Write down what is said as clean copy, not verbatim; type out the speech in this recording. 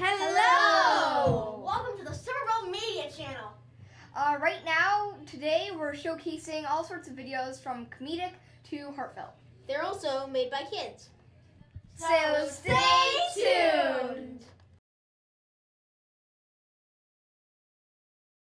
Hello! Welcome to the Somerville Media Channel. Right now, today, we're showcasing all sorts of videos from comedic to heartfelt. They're also made by kids. So stay tuned!